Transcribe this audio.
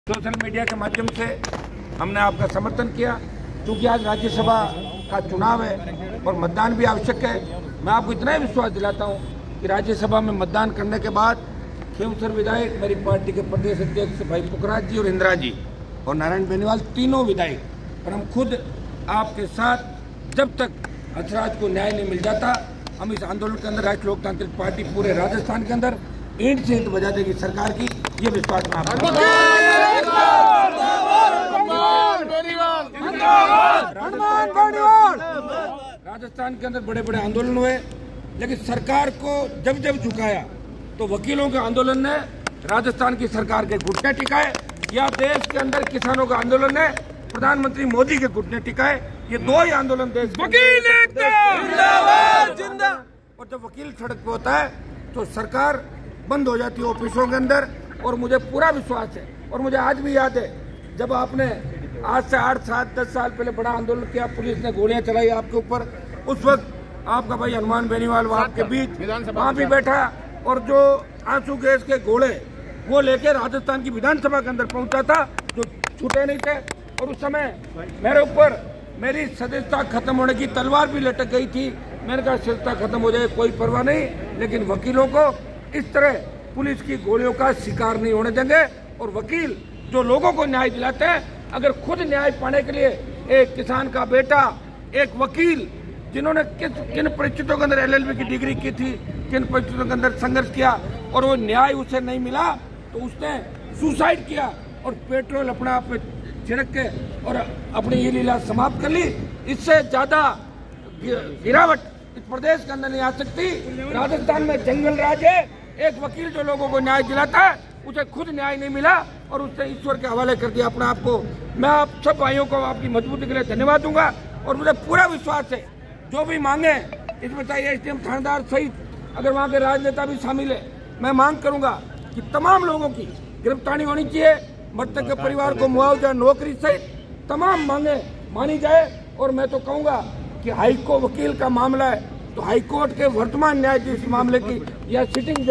Social media के माध्यम से हमने आपका समर्थन किया, क्योंकि आज राज्यसभा का चुनाव है और मतदान भी आवश्यक है। मैं आपको इतना ही विश्वास दिलाता हूं कि राज्यसभा में मतदान करने के बाद खींवसर विधायक, मेरी पार्टी के प्रदेश अध्यक्ष भाई पुखराज जी और इंदिरा जी और नारायण बेनीवाल, तीनों विधायक और हम खुद आपके साथ जब तक हंसराज को न्याय नहीं मिल जाता, हम इस आंदोलन के अंदर राष्ट्रीय लोकतांत्रिक पार्टी पूरे राजस्थान के अंदर ईंट से ईंट बजा देगी सरकार की, ये विश्वास में राजस्थान के अंदर बड़े बड़े आंदोलन हुए, लेकिन सरकार को जब जब झुकाया तो वकीलों के आंदोलन ने राजस्थान की सरकार के घुटने टिकाए, या देश के अंदर किसानों का आंदोलन ने प्रधानमंत्री मोदी के घुटने टिकाए। ये दो ही आंदोलन देश वकील और जब वकील सड़क पे होता है तो सरकार बंद हो जाती है ऑफिसों के अंदर। और मुझे पूरा विश्वास है, और मुझे आज भी याद है जब आपने आज से 8, 7, 10 साल पहले बड़ा आंदोलन किया, पुलिस ने गोलियां चलाई आपके ऊपर, उस वक्त आपका भाई हनुमान बेनीवाल वहां आपके बीच वहां भी बैठा, और जो आंसू गैस के गोले वो लेकर राजस्थान की विधानसभा के अंदर पहुंचा था, जो छूटे नहीं थे। और उस समय मेरे ऊपर मेरी सदस्यता खत्म होने की तलवार भी लटक गई थी। मैंने कहा सदस्यता खत्म हो जाए कोई परवाह नहीं, लेकिन वकीलों को इस तरह पुलिस की गोलियों का शिकार नहीं होने देंगे। और वकील जो लोगों को न्याय दिलाते हैं, अगर खुद न्याय पाने के लिए एक किसान का बेटा, एक वकील जिन्होंने किन परिस्थितियों के अंदर LLB की डिग्री की थी, किन परिस्थितियों के अंदर संघर्ष किया और वो न्याय उसे नहीं मिला तो उसने सुसाइड किया और पेट्रोल अपने आप में छिड़क के और अपनी ये लीला समाप्त कर ली। इससे ज्यादा गिरावट इस प्रदेश के अंदर नहीं आ सकती। राजस्थान में जंगल राज है, एक वकील जो लोगों को न्याय दिलाता है उसे खुद न्याय नहीं मिला और उसने ईश्वर के हवाले कर दिया अपने आप को। मैं आप सब भाइयों को आपकी मजबूती के लिए धन्यवाद दूंगा और मुझे पूरा विश्वास है जो भी मांगे इसमें चाहिए SDM थानेदार सहित अगर वहाँ के राजनेता भी शामिल है, मैं मांग करूंगा कि तमाम लोगों की गिरफ्तारी होनी चाहिए, मृतक के परिवार को मुआवजा, नौकरी सहित तमाम मांगे मानी जाए। और मैं तो कहूंगा कि हाईकोर्ट वकील का मामला है तो हाईकोर्ट के वर्तमान न्यायाधीश मामले की या सिटिंग